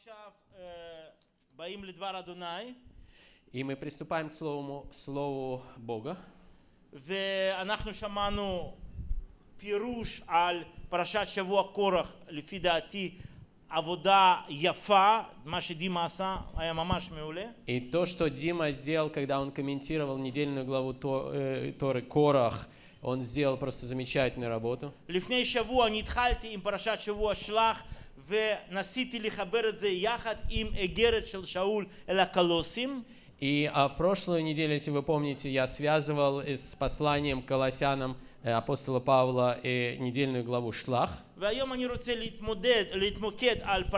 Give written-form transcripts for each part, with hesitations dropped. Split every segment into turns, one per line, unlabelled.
И мы приступаем к слову Бога.
ואנחנו שמענו פירוש על פרשת שבוע קורח, לפי דעתי עבודה יפה, מה שדימה עשה היה ממש מעולה.
И то, что Дима сделал, когда он комментировал недельную главу Торы Корах, он сделал просто замечательную работу.
לפני שבוע אני התחלתי עם פרשת שבוע שלח, וניסיתי לחבר את זה יחד עם איגרת של שאול אל הקולוסים.
И в прошлую неделю, если вы помните, я связывал с посланием к Колоссянам апостола Павла недельную главу Шлах.
והיום אני רוצה להתמקד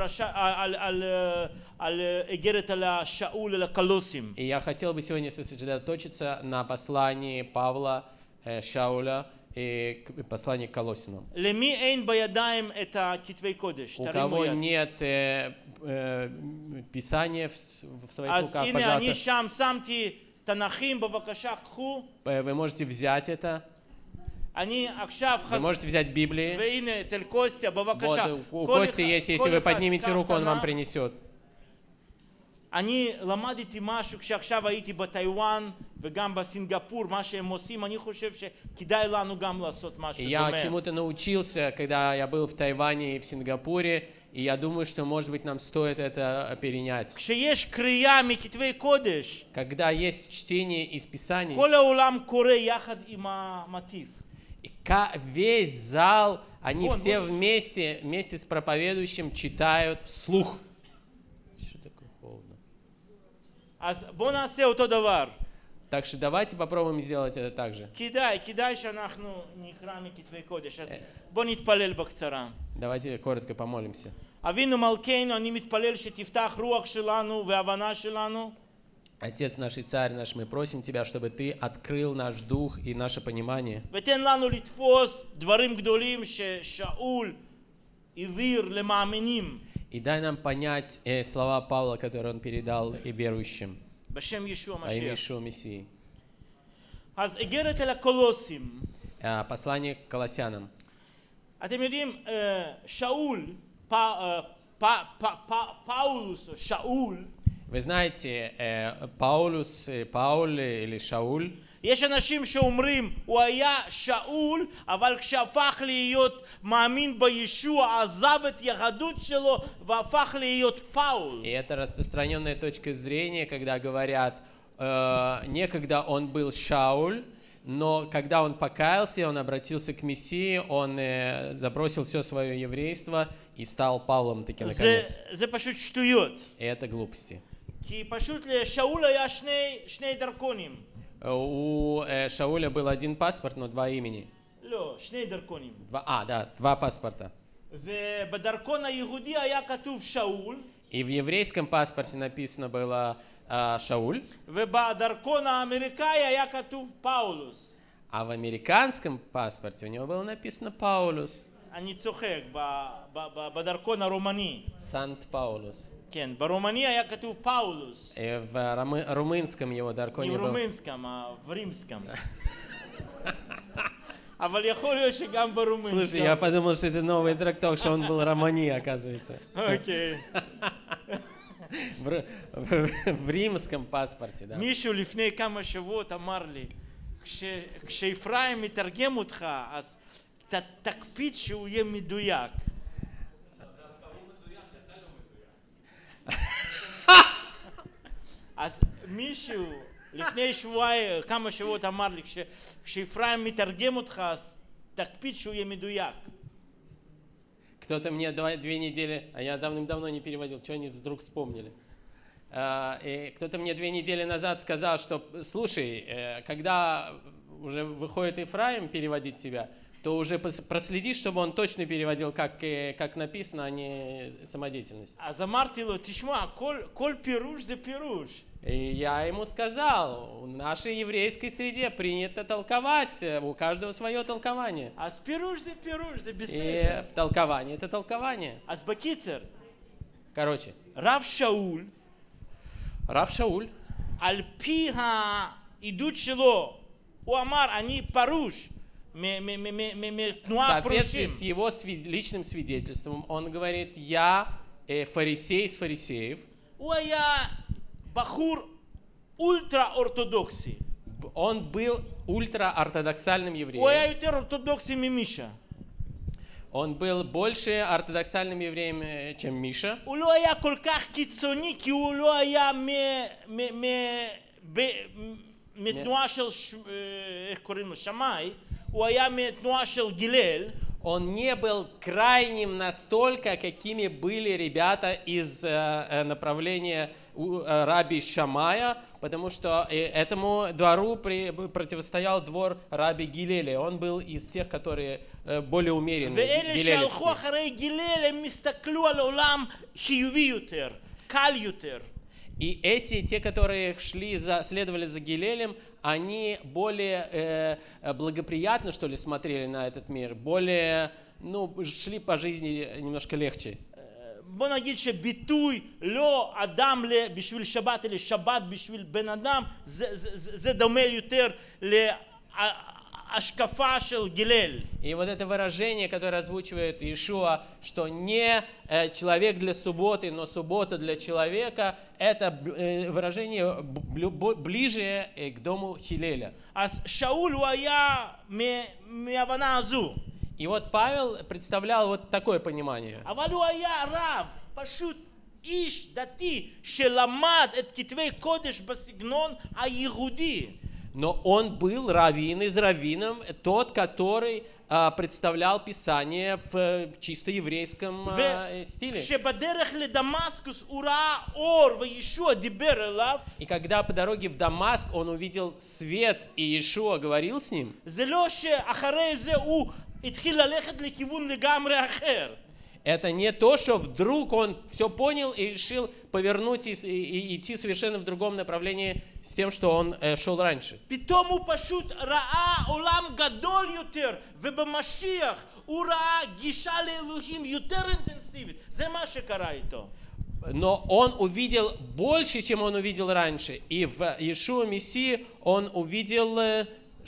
על איגרת על שאול אל הקולוסים.
И я хотел бы сегодня сосредоточиться на послании Павла Шауля и послании к Колоссянам.
למי אין בידיים את הכתבי קודש?
У кого нет писания в своих
אז
руках,
הנה אני
пожалуйста,
שם שמתי תנ"כים, בבקשה קחו.
вы можете взять это.
אני עכשיו
Вы можете взять Библии.
והנה אצל קוסטיה, בבקשה.
Вот, у Кости есть, если вы поднимете руку, он вам принесет.
אני למדתי משהו כשעכשיו הייתי בטיואן וגם בסינגפור, מה שהם עושים, אני חושב שכדאי לנו גם לעשות משהו
Я
דומה.
чему-то научился, когда я был в Тайване и в Сингапуре, и я думаю, что, может быть, нам стоит это перенять.
כשיש קריאה מכתבי קודש,
Когда есть чтение из Писаний,
כל העולם קורא יחד עם המטיף.
весь зал, они
Вон,
все
вон.
вместе с проповедующим читают вслух. Что такое холодно?
אז בוא נעשה אותו דבר.
Так что давайте попробуем сделать это так же.
כדאי שאנחנו נקרא מכתבי קודש. אז בוא נתפלל בקצרה.
Давайте коротко помолимся.
אבינו מלכנו, אני מתפלל שתפתח רוח שלנו והבנה שלנו.
Отец наш и Царь наш, мы просим Тебя, чтобы Ты открыл наш дух и наше понимание.
ותן לנו לתפוס דברים גדולים ששאול העביר למאמינים.
И дай нам понять слова Павла, которые он передал и верующим
בשם ישוע
во имя
המשיח.
Иешуа Мессии.
אז איגרת אל הקולוסים.
Послание к Колоссянам.
אתם יודעים, שאול, פאולוס או שאול,
Вы знаете, Паулюс, Пауль или Шауль,
יש אנשים שאומרים, הוא היה שאול, אבל כשהפך להיות מאמין בישוע, עזב את יהדות שלו והפך להיות פאול.
и это распространенная точка зрения, когда говорят, некогда он был Шауль, но когда он покаялся, он обратился к Мессии, он забросил все свое еврейство и стал Павлом таки наконец.
זה פשוט שטויות.
И это глупости.
כי פשוט לשאול היה שני דרכונים.
У Шауля был один паспорт, но два имени.
לא, שני דרכונים.
Два паспорта.
ובדרכון היהודי היה כתוב שאול.
И в еврейском паспорте написано было Шауль,
ובדרכון האמריקאי היה כתוב פאולוס.
а в американском паспорте у него было написано Паулюс.
אני צוחק, בדרכון הרומני.
Сант-Паулюс.
כן, ברומני היה כתוב פאולוס.
В румынском его
не
дарконе
в
был...
румынском, а в римском. אבל יכול להיות שגם ברומנском.
Слушай, я подумал, что это новый трактовка, что он был романи, оказывается.
אוקיי.
В римском паспорте, да.
מישהו לפני כמה שבועות אמר לי, כשאפרים מתרגם אותך, אז תקפיד שהוא יהיה מדויק. אז מישהו לפני שבועיים, כמה שבועות אמר לי, כשאפרים מתרגם אותך, אז תקפיד שהוא יהיה מדויק.
Кто-то мне 2 недели, а я давным-давно не переводил, что они вдруг вспомнили. И кто-то мне 2 недели назад сказал, что, слушай, когда уже выходит Ефраим переводить тебя, то уже проследи, чтобы он точно переводил, как написано, а не самодеятельность.
אז אמרתי לו, תשמע, כל פירוש זה פירוש.
И я ему сказал, в нашей еврейской среде принято толковать, у каждого свое толкование.
אז פירוש זה פירוש, זה
И
בסדר.
толкование – это толкование.
אז בקיצר,
Короче,
רב שאול,
Рав Шауль,
על פי העדות שלו, הוא אמר, אני פרוש מתנועה
в соответствии
הפרושים.
с его личным свидетельством, он говорит, я фарисей из фарисеев.
הוא היה בחור אולטרה אורתודוקסי.
Он был ультраортодоксальным
הוא היה
евреем.
יותר אורתודוקסי ממישה.
Он был больше ортодоксальным евреем, чем Миша.
הוא לא היה כל כך קיצוני, כי הוא לא היה מתנועה של, איך קוראים לו? שמאי. הוא היה מתנועה של גילל.
Он не был крайним настолько, какими были ребята из направления раби Шамая, потому что этому двору противостоял двор раби Гилеля. Он был из тех, которые более умеренные.
ואלה שהלכו אחרי גילל, הם הסתכלו על עולם חיובי יותר, קל יותר.
И те, которые следовали за Гилелем, они более благоприятно, что ли, смотрели на этот мир, более, шли по жизни немножко легче.
בוא נגיד שביטוי לא אדם בשביל שבת, אלא שבת בשביל בן אדם, זה דומה יותר להשקפה של גילל.
И вот это выражение, которое озвучивает Иешуа, что не человек для субботы, но суббота для человека, это выражение ближе к дому Хилеля.
אז שאול הוא היה מהבנה הזו.
И вот Павел представлял вот такое понимание.
אבל הוא היה רב, פשוט איש דתי שלמד את כתבי קודש בסגנון היהודי.
Но он был раввин из раввинов, тот, который представлял Писание в чисто еврейском стиле.
כשבדרך לדמאסקוס הוא ראה אור וישוע דיבר אליו.
И когда по дороге в Дамаск он увидел свет, и Иешуа говорил с ним,
זה לא שאחרי זה הוא התחיל ללכת לכיוון לגמרי אחר.
это не то, что вдруг он все понял и решил повернуть и идти совершенно в другом направлении с тем, что он шел раньше.
פתאום הוא פשוט ראה עולם גדול יותר, ובמשיח הוא ראה גישה לאלוהים יותר אינטנסיבית. זה מה שקרה איתו.
Но он увидел больше, чем он увидел раньше. И в Иешуа Мессии он увидел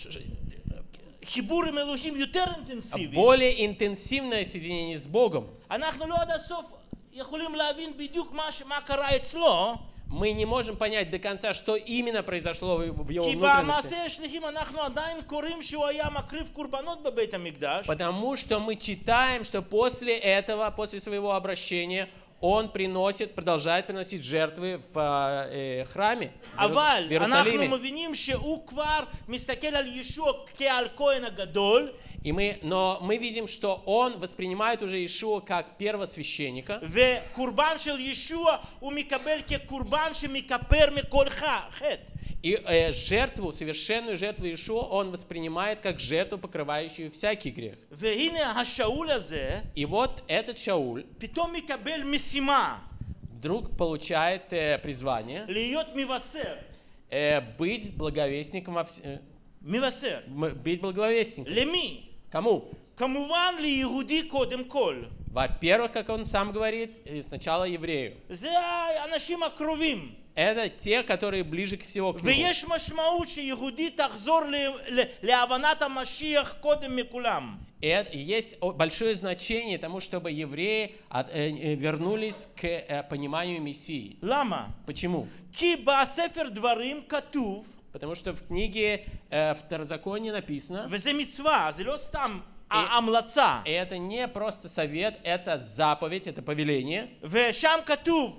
חיבור עם אלוהים יותר אינטנסיבי.
более интенсивное соединение с Богом.
אנחנו לא עד הסוף יכולים להבין בדיוק מה קרה אצלו.
Мы не можем понять до конца, что именно произошло в его
כי
внутренности.
במעשה השליחים אנחנו עדיין קוראים שהוא היה מקריב קורבנות בבית המקדש.
Потому что мы читаем, что после этого, после своего обращения, он продолжает приносить жертвы в храме, в
אבל אנחנו
Иерусалиме.
מבינים שהוא כבר מסתכל על ישוע כעל כהן הגדול.
Но мы видим, что он воспринимает уже Иешуа как первосвященника.
וקורבן של ישוע הוא מקבל כקורבן שמכפר מכל חטא.
И совершенную жертву Иешуа он воспринимает как жертву, покрывающую всякий грех.
והנה השאול הזה,
И вот этот Шауль
פתאום מקבל משימה.
вдруг получает призвание
להיות מבשר.
быть благовестником,
מבשר.
быть благовестником.
למי?
Кому?
כמובן ליהודי קודם כל.
Во-первых, как он сам говорит, сначала еврею.
זה האנשים הקרובים.
Это те, которые ближе всего к нему.
ויש משמעות שיהודי תחזור להבנת המשיח קודם מכולם.
И есть большое значение тому, чтобы евреи вернулись к пониманию Мессии.
למה?
Почему?
כי בספר דברים כתוב,
Потому что в книге Второзакония написано,
וזה מצווה, זה לא סתם המלצה.
и это не просто совет, это заповедь, это повеление.
ושם כתוב,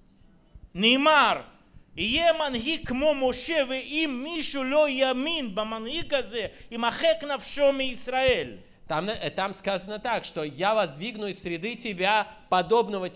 נאמר, יהיה מנהיג כמו משה, ואם מישהו לא יאמין במנהיג הזה, ימחק נפשו מישראל.
Там сказано так, что я воздвигну из среды тебя, подобного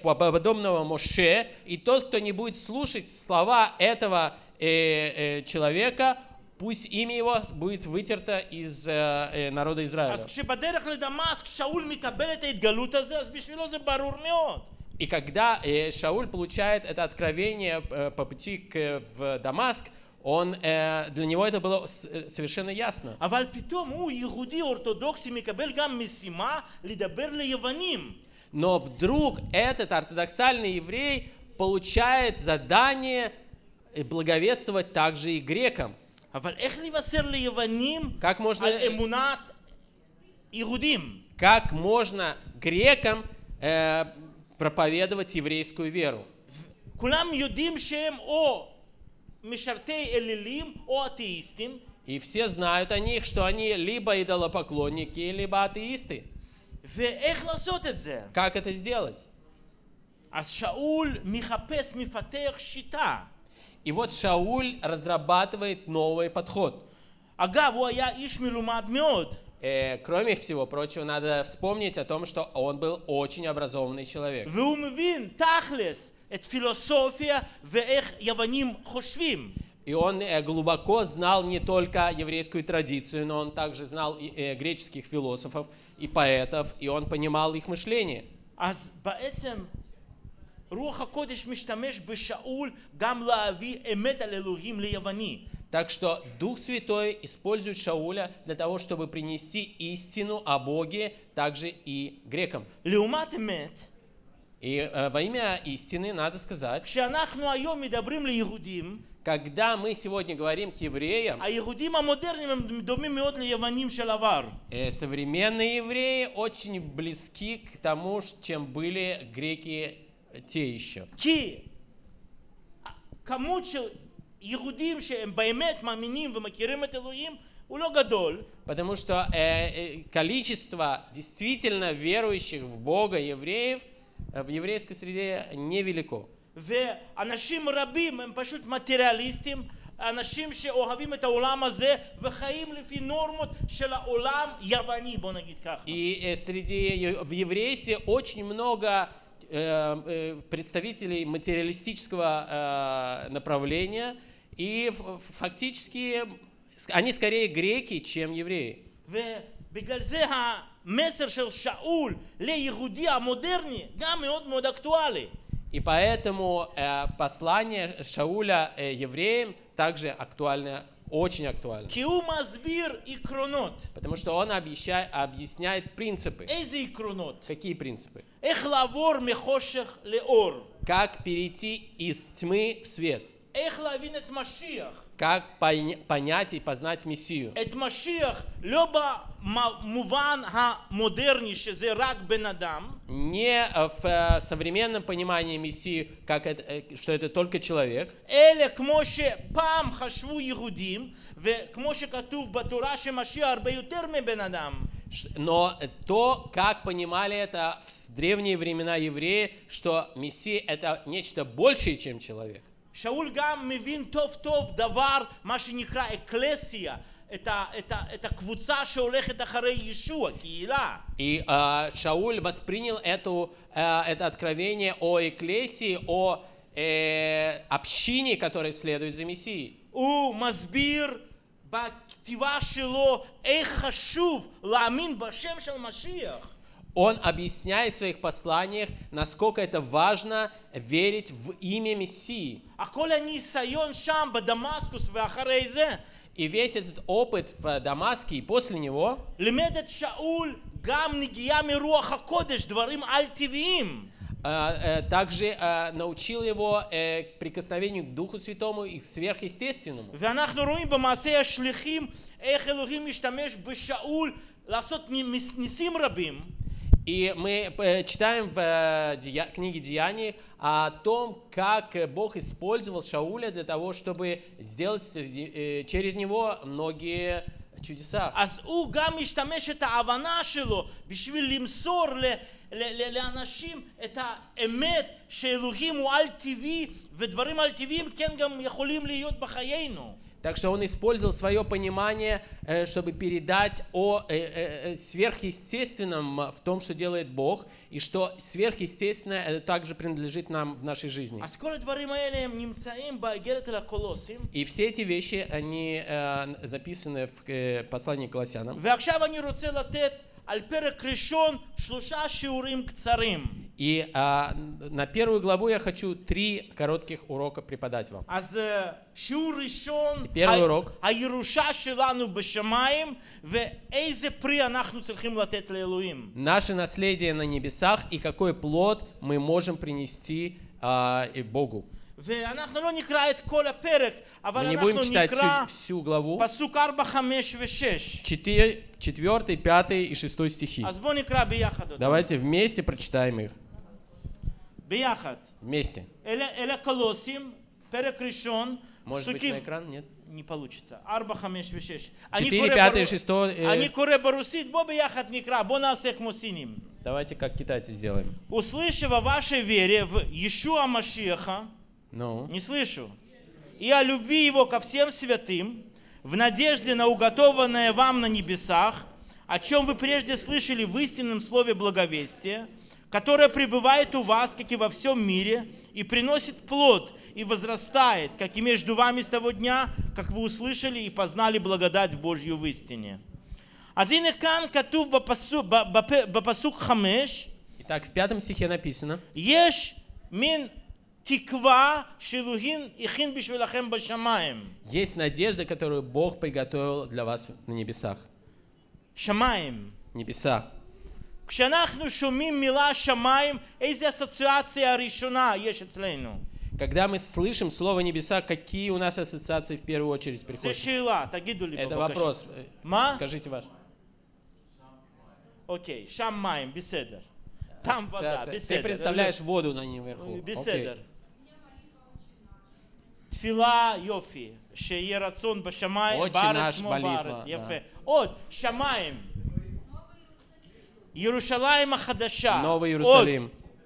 Моше, и тот, кто не будет слушать слова этого человека, пусть имя его будет вытерто из народа Израиля.
אז כשבדרך לדמאסק שאול מקבל את ההתגלות הזה, אז בשבילו זה ברור מאוד.
И когда Шауль получает это откровение по пути в Дамаск, для него это было совершенно ясно.
אבל פתאום הוא יהודי אורתודוקסי מקבל גם משימה לדבר ליוונים.
Но вдруг этот ортодоксальный еврей получает задание благовествовать также и грекам.
אבל איך לבשר ליוונים
Как можно,
על אמונת יהודים?
как можно грекам проповедовать еврейскую веру.
כולם יודעים שהם או משרתי אלילים או אתאיסטים.
И все знают о них, что они либо идолопоклонники, либо атеисты.
ואיך לעשות את זה?
Как это сделать?
אז שאול מחפש, מפתח שיטה.
И вот Шауль разрабатывает новый подход.
אגב, הוא היה איש מלומד מאוד.
Кроме всего прочего, надо вспомнить о том, что он был очень образованный человек.
והוא מבין תכלס את פילוסופיה ואיך יוונים חושבים.
И он глубоко знал не только еврейскую традицию, но он также знал греческих философов и поэтов, и он понимал их мышление.
אז בעצם רוח הקודש משתמש בשאול גם להביא אמת על אלוהים ליווני.
Так что Дух Святой использует Шауля для того, чтобы принести истину о Боге также и грекам.
לעומת אמת,
И во имя истины надо сказать,
כשאנחנו היום מדברים ליהודים,
когда мы сегодня говорим к евреям,
היהודים המודרניים הם דומים מאוד ליוונים של עבר.
современные евреи очень близки к тому, чем были греки те еще.
כי כמות של יהודים שהם באמת מאמינים ומכירים את אלוהים הוא לא גדול.
Потому что количество действительно верующих в Бога евреев в еврейской среде невелико.
ואנשים רבים הם פשוט מטריאליסטים, אנשים שאוהבים את העולם הזה וחיים לפי נורמות של העולם יווני, בוא נגיד ככה.
И в еврействе очень много представителей материалистического направления, и фактически они скорее греки, чем евреи.
ובגלל זה המסר של שאול ליהודי המודרני גם מאוד מאוד אקטואלי.
И поэтому послание Шауля евреям также актуально, очень актуально.
כי הוא מסביר עקרונות.
Потому что он объясняет принципы.
איזה עקרונות?
Какие принципы?
איך לעבור מחושך לאור?
Как перейти из тьмы в свет?
איך להבין את משיח?
Как понять и познать Мессию?
את משיח לא במובן המודרני שזה רק בן אדם.
Не в современном понимании Мессии, что это только человек.
אלא כמו שפעם חשבו יהודים, וכמו שכתוב בתורה שמשיח הרבה יותר מבן אדם.
Но то, как понимали это в древние времена евреи, что Мессия это нечто большее, чем человек.
שאול גם מבין טוב טוב דבר, מה שנקרא אקלסיה, את הקבוצה שהולכת אחרי ישוע, קהילה.
И Шауль воспринял это откровение о экклесии, о общине, которая следует за Мессией.
הוא מסביר בכתיבה שלו איך חשוב להאמין בשם של משיח.
Он объясняет в своих посланиях, насколько это важно верить в имя Мессии.
הכל הניסיון שם בדמסקוס ואחרי זה.
И весь этот опыт в Дамаске и после него
לימד את שאול גם נגיעה מרוח הקודש, דברים על טבעיים.
также научил его к прикосновению к Духу Святому и к сверхъестественному.
ואנחנו רואים במעשה השליחים איך אלוהים משתמש בשאול לעשות ניסים רבים.
И мы читаем в книге Деяний о том, как Бог использовал Шауля для того, чтобы сделать через него многие чудеса.
אז הוא גם משתמש את ההבנה שלו בשביל למסור לאנשים את האמת שאלוהים הוא על טבעי ודברים על טבעיים כן גם יכולים להיות בחיינו.
Так что он использовал свое понимание, чтобы передать о сверхъестественном в том, что делает Бог, и что сверхъестественное также принадлежит нам в нашей жизни. И все эти вещи, они записаны в послании к Колоссянам. И на первую главу я хочу 3 коротких урока преподать вам. Первый урок. Наше наследие на небесах и какой плод мы можем принести Богу. Мы не будем читать всю главу. 4, 5 и 6 стихи. Давайте вместе прочитаем их.
ביחד.
Вместе.
אלה קולוסים, פרק ראשון,
Может быть, на экран? Нет?
не получится. 4, 5 ו-6.
4, 5, 6.
אני קורא ברוסית, בוא ביחד נקרא, בוא нעשה כמו סינים.
Давайте как китайцы сделаем.
Услышав о вашей вере в Иешуа Машиаха,
Ну,
не слышу, и о любви Его ко всем святым, в надежде на уготованное вам на небесах, о чем вы прежде слышали в истинном слове благовестия, которое пребывает у вас, как и во всем мире, и приносит плод, и возрастает, как и между вами с того дня, как вы услышали и познали благодать Божью в истине. אז הנה כאן כתוב בפסוק 5,
итак, в 5 стихе написано,
יש מין תקווה שאלוהים הכין בשבילכם בשמיים.
есть надежда, которую Бог приготовил для вас на небесах.
שמיים.
Небеса.
כשאנחנו שומעים מילה שמיים, איזה אסוציאציה הראשונה יש אצלנו?
Когда мы слышим слово небеса, какие у нас ассоциации в первую очередь
זה
приходят?
שאלה, תגידו לי
Это
בבקשה.
вопрос.
מה?
Скажите ваш.
אוקיי, שם מים, בסדר. там вода,
Ты
בסדר.
представляешь воду на наверху.
בסדר. תפילה יופי, שיהיה רצון בשמיים,
Отче
בארץ
наш,
כמו
молитва,
בארץ.
да.
יפה. עוד, שמיים. ירושלים החדשה.
Новый
עוד.
Иерусалим.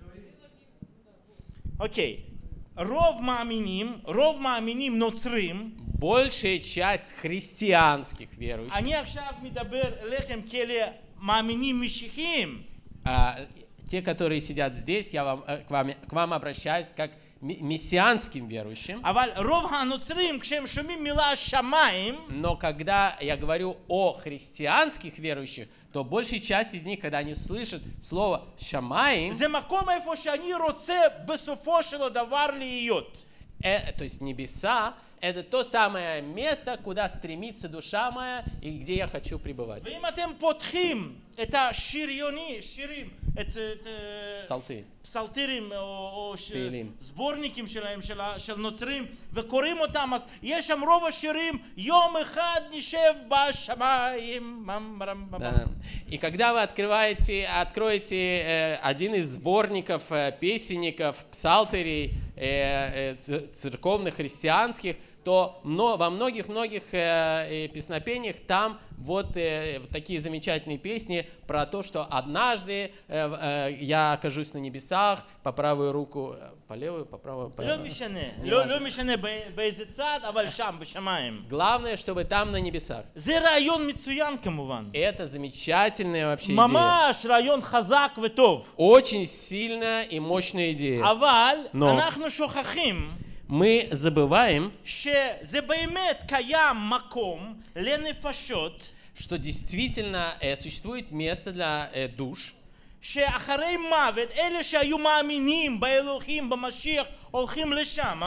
אוקיי. רוב מאמינים נוצרים.
Большая часть христианских верующих,
אני עכשיו מדבר אליכם כאלה מאמינים משיחיים.
те, которые сидят здесь, я к вам обращаюсь как мессианским верующим.
אבל רוב הנוצרים, כשהם שומעים מילה שמיים,
Но когда я говорю о христианских верующих, то большая часть из них, когда они слышат слово «шамаим»,
זה מקום איפה שאני רוצה בסופו של דבר להיות.
то есть небеса, это то самое место, куда стремится душа моя и где я хочу пребывать.
ואם אתם פותחים את שירים, את
Псалты.
פסלתירים או
תהילים.
סבורניקים שלהם, של נוצרים, וקוראים אותם, אז יש שם רוב השירים, יום אחד נשב בשמיים.
Да. И когда вы откроете один из сборников песенников, псалтерей церковных, христианских, то во многих-многих песнопениях там вот такие замечательные песни про то, что однажды я окажусь на небесах, по правую руку, по левую, по правую, по
לא משנה באיזה צד, אבל שם, בשמיים.
Главное, чтобы там на небесах.
זה רעיון מצוין כמובן.
Это замечательная вообще идея.
ממש רעיון חזק וטוב.
Очень сильная и мощная идея.
אבל
Но
אנחנו שוכחים
мы забываем,
שזה באמת קיים מקום לנפשות,
что действительно существует место для душ,
שאחרי מוות, אלה שהיו מאמינים באלוהים, במשיח, הולכים לשם.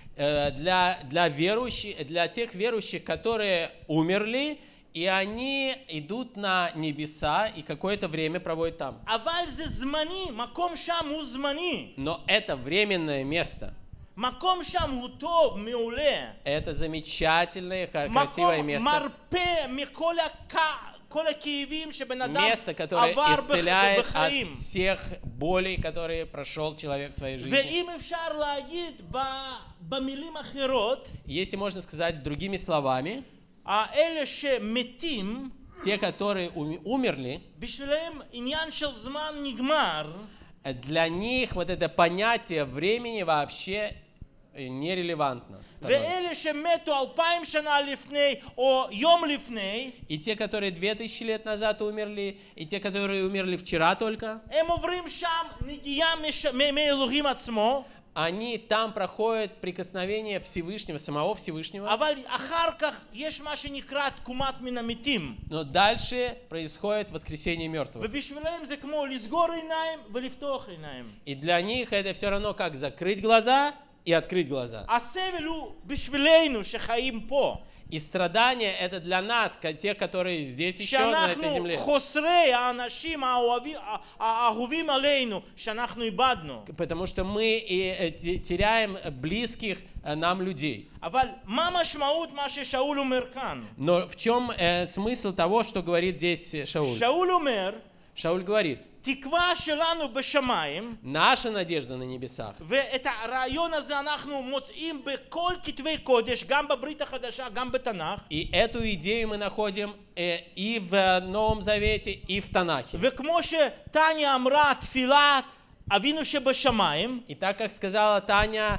для тех верующих, которые умерли, и они идут на небеса и какое-то время проводят там.
אבל זה זמני, מקום שם הוא זמני.
Но это временное место.
מקום שם הוא טוב, מעולה.
Это замечательное, красивое
מקום
место.
מרפא כל הכאבים שבן אדם
Место, которое
עבר
исцеляет от
בחיים.
всех болей, которые прошел человек в своей жизни.
ואם אפשר להגיד במילים אחרות,
Если можно сказать другими словами,
האלה שמתים,
те, которые умерли,
בשבילם עניין של זמן נגמר.
для них вот это понятие времени вообще нерелевантно становится.
ואלה שמתו 2000 שנה לפני או יום לפני,
И те, которые 2000 лет назад умерли, и те, которые умерли вчера только,
הם עוברים שם נגיעה מאלוהים עצמו,
они там проходят прикосновение Всевышнего, самого Всевышнего.
אבל אחר כך יש מה שנקרא תקומת מן המתים.
Но дальше происходит воскресение мертвых.
ובשבילם זה כמו לסגור עיניים ולפתוח עיניים.
И для них это все равно как закрыть глаза и открыть глаза.
הסבל הוא בשבילנו שחיים פה.
И страдания это для нас, тех, которые здесь еще на этой
שאנחנו
земле.
חוסרי האנשים האהובים עלינו, שאנחנו איבדנו.
Потому что мы теряем близких нам людей.
אבל מה המשמעות מה ששאול אומר כאן?
Но в чем смысл того, что говорит здесь Шауль?
שאול אומר,
Шауль говорит,
תקווה שלנו בשמיים,
Наша надежда на небесах.
ואת הרעיון הזה אנחנו מוצאים בכל כתבי קודש, גם בברית החדשה, גם בתנ"ך.
И эту идею мы находим и в Новом Завете, и в Танахе.
וכמו שטניה אמרה, תפילת אבינו שבשמיים,
И так как сказала Таня,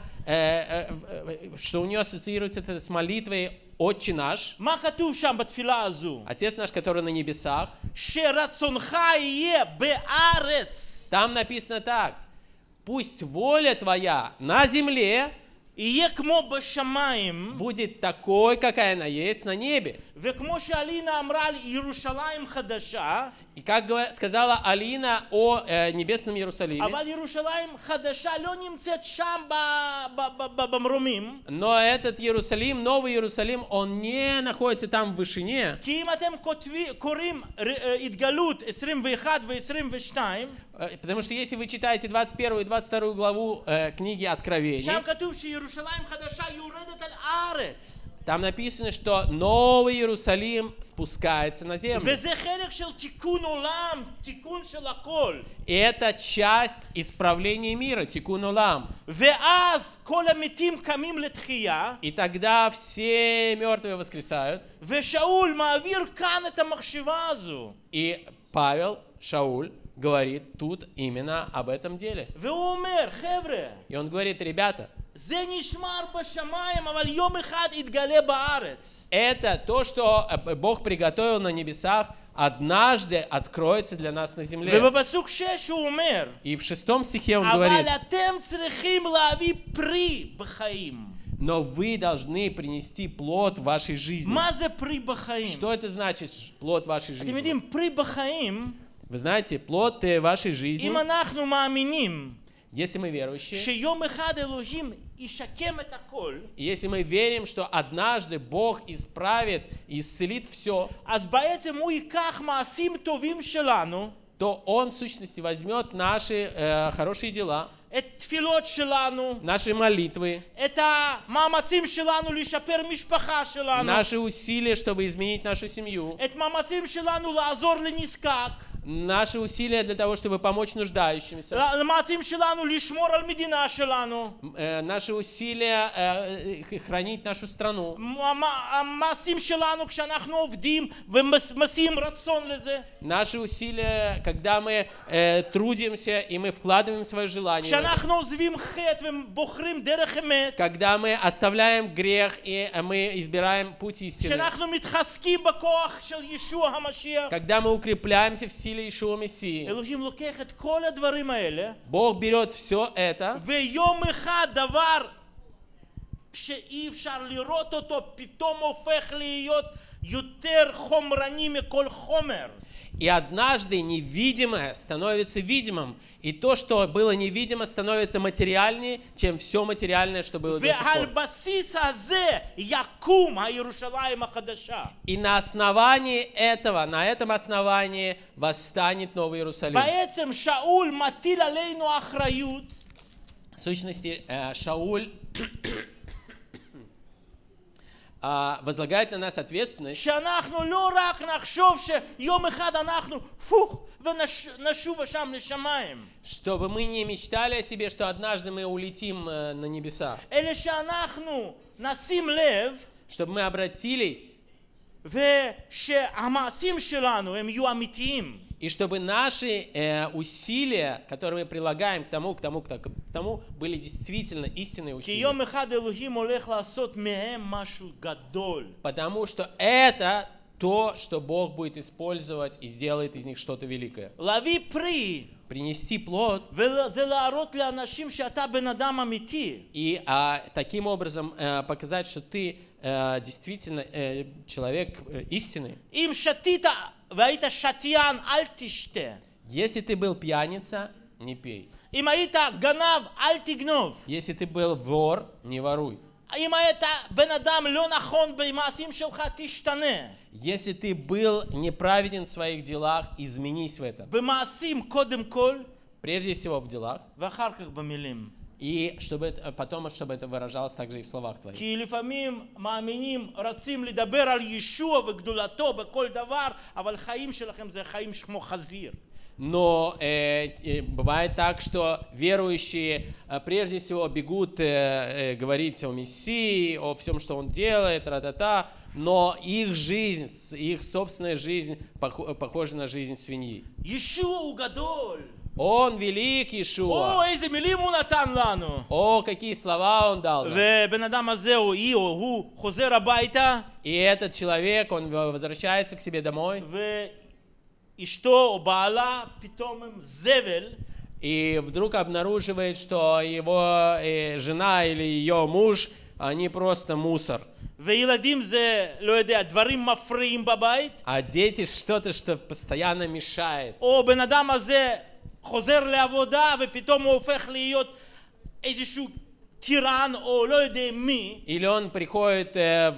что у нее ассоциируется это с молитвой «Отче наш»,
מה כתוב שם בתפילה הזו?
Отец наш, который на небесах,
שרצונך יהיה בארץ.
там написано так: пусть воля твоя на земле
יהיה כמו בשמיים.
будет такой, какая она есть на небе.
וכמו שאלינה אמרה על ירושלים חדשה,
И как сказала Алина о небесном Иерусалиме,
אבל ירושלים חדשה לא נמצאת שם במרומים.
но этот Иерусалим, Новый Иерусалим, он не находится там в вышине.
כי אם אתם קוראים התגלות 21 ו-22,
Потому что если вы читаете 21 и 22 главу книги Откровения,
שם כתוב שירושלים חדשה יורדת על הארץ.
там написано, что Новый Иерусалим спускается на землю.
וזה חלק של תיקון עולם, תיקון של הכל.
И это часть исправления мира, тикун олам.
ואז כל המתים קמים לתחייה,
И тогда все мертвые воскресают.
ושאול מעביר כאן את המחשבה הזו.
И Павел, Шауль, говорит тут именно об этом деле.
והוא אומר, חבר'ה,
И он говорит: ребята,
זה נשמר בשמיים, אבל יום אחד יתגלה בארץ.
это то, что Бог приготовил на небесах, однажды откроется для нас на земле.
ובפסוק 6 הוא אומר,
И в 6 стихе он
אבל
говорит:
אתם צריכים להביא פרי בחיים.
но вы должны принести плод вашей жизни.
מה זה פרי בחיים?
Что это значит, плод вашей
אתם
жизни?
יודעים, פרי בחיים,
Вы знаете, плод вашей жизни,
אם אנחנו מאמינים
если мы верующие,
שיום אחד אלוהים ישקם את הכל,
и если мы верим, что однажды Бог исправит и исцелит все,
אז בעצם הוא ייקח מעשים טובים שלנו,
то Он в сущности возьмет наши хорошие дела,
את תפילות שלנו,
наши молитвы,
את המאמצים שלנו לשפר משפחה שלנו,
наши усилия, чтобы изменить нашу семью,
את מאמצים שלנו לעזור לנזקק,
наши усилия для того, чтобы помочь нуждающимся,
המאמצים שלנו לשמור על מדינה שלנו,
наши усилия хранить нашу страну,
המעשים שלנו כשאנחנו עובדים ומשים רצון לזה,
наши усилия, когда мы трудимся и мы вкладываем свои желания,
כשאנחנו עוזבים חטא ובוחרים דרך אמת,
когда мы оставляем грех и мы избираем путь истины,
כשאנחנו מתחזקים בכוח של ישוע המשיח,
когда мы укрепляемся в силе Иешуа Мессии,
אלוהים לוקח את כל הדברים האלה,
Бог берет все это,
ויום אחד דבר שאי אפשר לראות אותו פתאום הופך להיות יותר חומרני מכל חומר.
и однажды невидимое становится видимым, и то, что было невидимо, становится материальнее, чем все материальное, что было до сих
ועל
пор.
בסיס הזה יקום הירושלים החדשה.
И на основании этого, на этом основании восстанет Новый Иерусалим.
בעצם שאול מטיל עלינו אחריות,
В сущности, Шауль возлагает на нас ответственность,
שאנחנו לא רק נחשוב שיום אחד אנחנו ונשוב שם לשמיים,
чтобы мы не mечтали о себе, что однажды мы улетим на небеса,
אלא שאנחנו נשים לב
чтобы мы обратились,
ושהמעשים שלנו הם יהיו אמיתיים.
и чтобы наши усилия, которые мы прилагаем к тому, были действительно истинные
כי
усилия.
יום אחד אלוהים הולך לעשות מהם משהו גדול.
Потому что это то, что Бог будет использовать и сделает из них что-то великое.
להביא פרי,
Принести плод
וזה להראות לאנשים שאתה בן אדם אמיתי.
и таким образом показать, что ты действительно человек истинный.
אם שתית והיית שתיין, אל תשתה.
Если ты был пьяница, не пей.
אם היית גנב, אל תגנוב.
Если ты был вор, не воруй.
אם היית בן אדם לא נכון במעשים שלך, תשתנה.
Если ты был неправеден в своих делах, изменись в этом.
במעשים קודם כל,
Прежде всего в делах,
ואחר כך במילים.
и потом, чтобы это выражалось также и в словах твоих.
כי לפעמים מאמינים רוצים לדבר על ישוע וגדולתו בכל דבר, אבל חיים שלכם זה חיים כמו חזיר.
Но бывает так, что верующие прежде всего бегут говорить о Мессии, о всем, что Он делает, тра-та-та, но их жизнь, их собственная жизнь похожа на жизнь свиньи.
ישוע הוא גדול.
Он велик, Иешуа.
איזה מילים הוא נתן לנו.
О, какие слова Он дал нам.
ובן אדם הזה או היא או הוא חוזר הביתה.
И этот человек, он возвращается к себе домой.
ואשתו או בעלה פתאום הם זבל.
И вдруг обнаруживает, что его жена или ее муж, они просто мусор.
וילדים זה, לא יודע, דברים מפריעים בבית.
А дети что-то, что постоянно мешает.
או בן אדם הזה חוזר לעבודה ופתאום הוא הופך להיות איזשהו טירן או לא יודע מי.
Или он приходит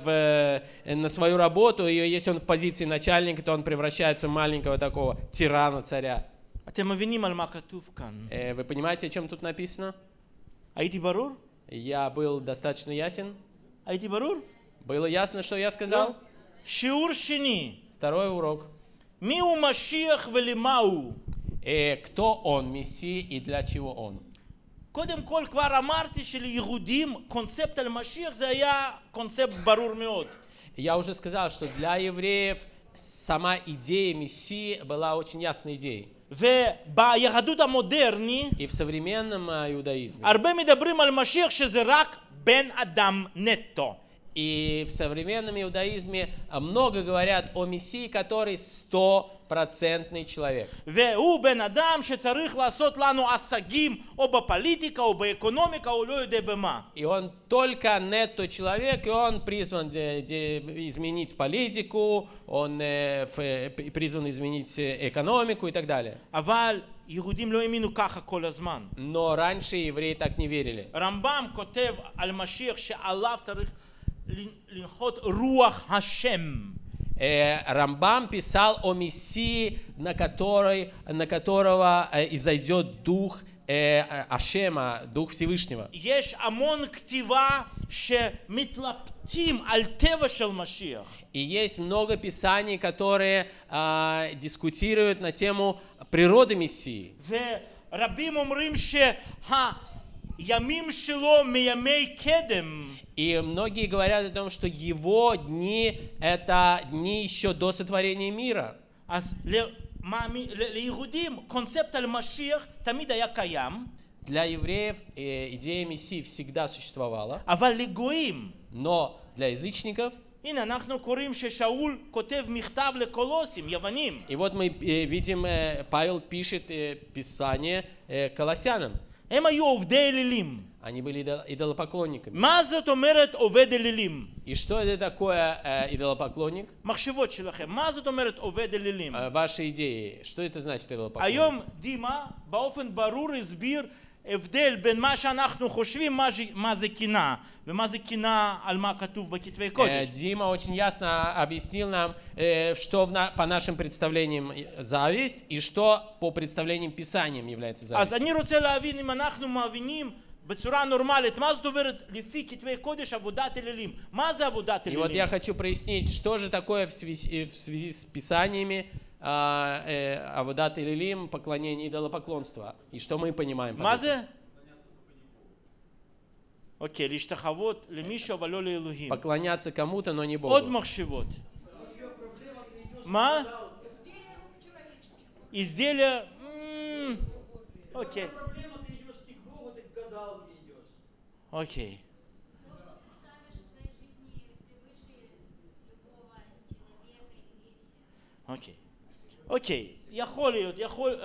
на свою работу, и если он в позиции начальника, то он превращается в маленького такого тирана, царя.
אתם מבינים על מה כתוב כאן?
Вы понимаете, о чем тут написано?
הייתי ברור?
Я был достаточно ясен?
הייתי ברור?
Было ясно, что я сказал?
שיעור שני.
Второй урок.
מי הוא משיח ולמה הוא?
Кто он, Мессия, и для чего он?
קודם כל כבר אמרתי שליהודים קונספט על משיח זה היה קונספט ברור מאוד.
Я уже сказал, что для евреев сама идея Мессии была очень ясной идеей.
וביהדות המודרני
И в современном иудаизме.
הרבה מדברים על משיח שזה רק בן אדם נטו.
И в современном иудаизме много говорят о Мессии, который 100% человек.
והוא בן אדם שצריך לעשות לנו השגים או בפוליטיקה או באקונומיקה או לא יודע במה.
И он только нетто человек, и он призван изменить политику, он призван изменить экономику и так далее.
אבל יהודים לא האמינו ככה כל הזמן.
Но раньше евреи так не верили.
רמב"ם כותב על משיח שעליו צריך לנחות רוח השם.
Рамбам писал о Мессии, на которого изойдет дух Ашема, дух Всевышнего.
יש המון כתיבה שמתלבטים על טבע של משיח.
И есть много писаний, которые дискутируют на тему природы Мессии.
ורבים אומרים שהימים שלו מימי קדם.
И многие говорят о том, что его дни – это дни еще до сотворения мира.
אז ליהודים קונספט על משיח תמיד היה קיים.
Для евреев идея Мессии всегда существовала.
אבל לגויים.
Но для язычников.
הנה אנחנו קוראים ששאול כותב מכתב לקולוסים, יוונים.
И вот мы видим, Павел пишет Писание Колоссянам.
הם היו עובדי אלילים.
Они были идолопоклонниками.
מה זאת אומרת עובד אלילים?
И что это такое идолопоклонник?
מחשבות שלכם, מה זאת אומרת עובד אלילים?
Ваши идеи. Что это значит идолопоклонник?
היום דימה באופן ברור הסביר הבדל בין מה שאנחנו חושבים מה זה קנאה ומה זה קנאה על מה כתוב בכתבי קודש.
Дима очень ясно объяснил нам, что по нашим представлениям зависть и что по представлениям Писанием является
אז
зависть.
אני רוצה להבין אם אנחנו מאמינים בצורה נורמלית, מה זאת אומרת לפי כתבי קודש עבודת אלילים? מה זה עבודת
И вот я
אלילים?
хочу прояснить, что же такое в связи с Писаниями Аводат Элилим, поклонение идолопоклонства. И что мы понимаем под
מה
этим?
זה? אוקיי, להשתחוות למישהו אבל לא לאלוהים.
Поклоняться кому-то, но не
עוד
Богу.
מחשבות. מה? изделия. Окей.
Проблема, ты идешь и к Богу, ты к гадалке идешь.
Окей. окей. окей. יכול להיות,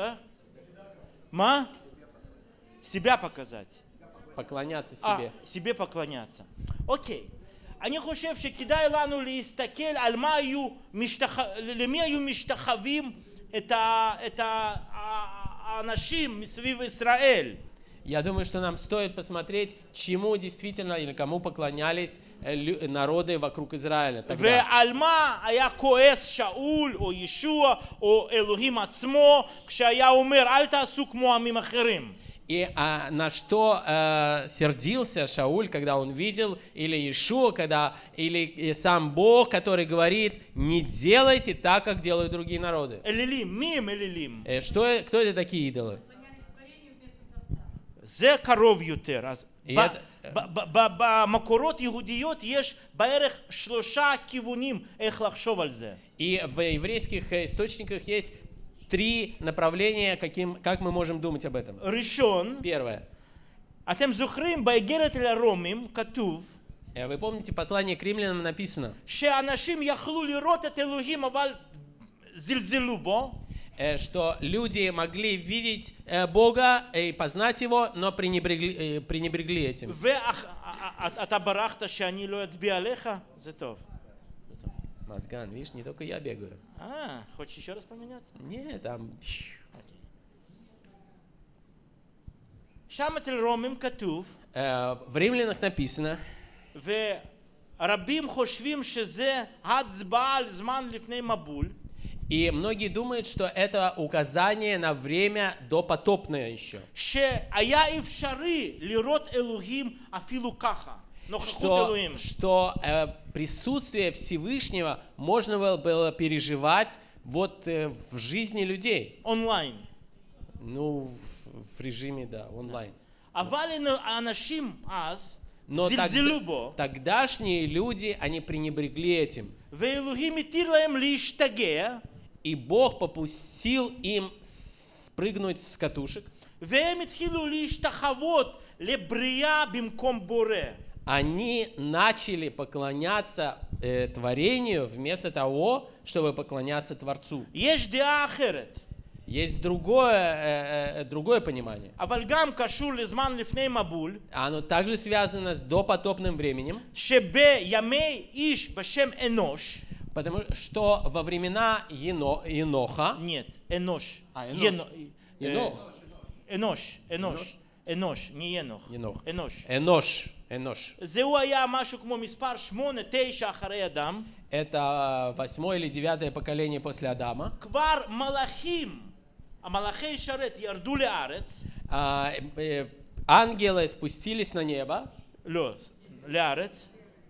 מה? себя показать.
Поклоняться себе.
себе поклоняться. окей. אני חושב שכדאי לנו להסתכל על מה היו למי היו משתחווים את האנשים מסביב ישראל.
Я думаю, что нам стоит посмотреть, чему действительно или кому поклонялись народы вокруг Израиля тогда.
ועל מה היה כועס שאול או ישוע או אלוהים עצמו כשהיה אומר אל תעשו כמו עמים אחרים.
И на что сердился Шауль, когда он видел, или Иешуа, или сам Бог, который говорит, не делайте так, как делают другие народы.
Элилим. Мим элилим.
Кто это такие идолы?
זה קרוב יותר. אז
יד-
במקורות יהודיות יש בערך 3 כיוונים איך לחשוב על זה.
И в еврейских источниках есть 3 направления, как мы можем думать об этом.
ראשון,
Первое.
אתם זוכרים באיגרת לרומים כתוב
Вы помните, послание к римлянам написано,
שאנשים יכלו לראות את אלוהים אבל זלזלו בו.
что люди могли видеть Бога и познать Его, но пренебрегли этим.
ואתה ברחת שאני לא אצביע עליך? זה טוב.
Мазган, видишь, не только я бегаю.
хочешь еще раз поменяться?
Нет, там...
שם אצל רומים כתוב
В римлянах написано,
ורבים חושבים שזה הצבעה על זמן לפני מבול.
и многие думают, что это указание на время допотопное еще.
שהיה אפשרי לראות אלוהים אפילו ככה. נוכחות אלוהים.
Что присутствие Всевышнего можно было переживать вот в жизни людей.
אונליין.
Ну, в режиме, да, онлайн.
אבל האנשים אז
Но
זלזלו בו.
тогдашние люди, они пренебрегли этим.
ואלוהים התיר להם להשתגע.
И Бог попустил им спрыгнуть с катушек.
והם התחילו להשתחוות לבריאה במקום בורא.
Они начали поклоняться творению вместо того, чтобы поклоняться Творцу.
יש דעה אחרת.
Есть другое понимание.
אבל גם קשור לזמן לפני מבול.
Оно также связано с допотопным временем.
שבימי איש בשם אנוש.
Потому что во времена Еноха...
нет, אנוש.
Енох.
אנוש, не енох.
Энош.
זהו היה משהו כמו מספר 8-9 אחרי אדם.
Это 8 или 9 поколение после Адама.
כבר מלאכים, המלאכי שרת ירדו לארץ.
Ангелы спустились на небо.
לא, לארץ.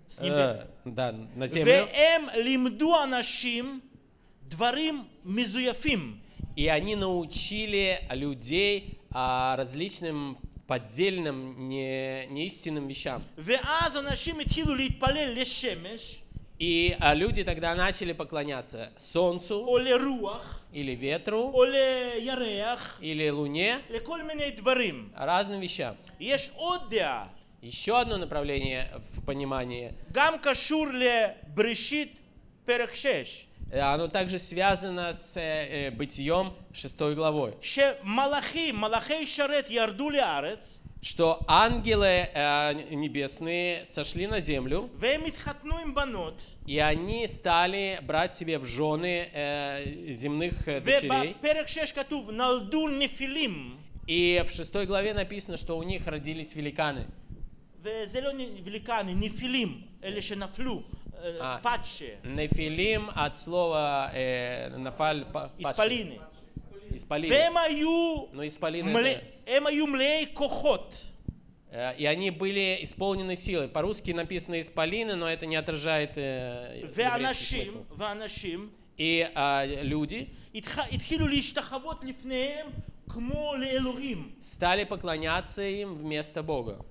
Да, на землю.
והם לימדו אנשים דברים מזויפים.
И они научили людей различным поддельным, неистинным вещам.
ואז אנשים התחילו להתפלל לשמש.
И люди тогда начали поклоняться солнцу,
או לרוח.
или ветру,
או לירח.
или луне,
לכל מיני דברים.
разным вещам.
יש עוד דעה.
Еще одно направление в понимании.
גם קשור לבראשית פרק 6.
Оно также связано с Бытием 6 главой.
שמלאכים, מלאכי שרת ירדו לארץ.
Что ангелы небесные сошли на землю,
והם התחתנו עם בנות.
и они стали брать себе в жены земных дочерей.
ובפרק 6 כתוב נולדו נפילים.
И в 6 главе написано, что у них родились великаны.
וזה לא великаны, נפילים, אלה שנפלו, פאצ'ה.
Нефилим от слова нафаль,
исполины.
Исполины.
והם היו,
Но исполины
הם היו מלאי כוחות.
и они были исполнены силой. По-русски написано исполины, но это не отражает еврейский смысл.
ואנשים,
и люди
התחילו להשתחוות לפניהם כמו לאלוהים.
стали поклоняться им вместо Бога.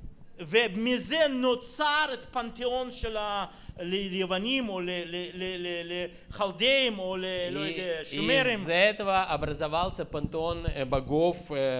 ומזה נוצר את פנתיאון של ליוונים או לחלדאים או לא יודע, שומרים.
Из этого образовался пантеон богов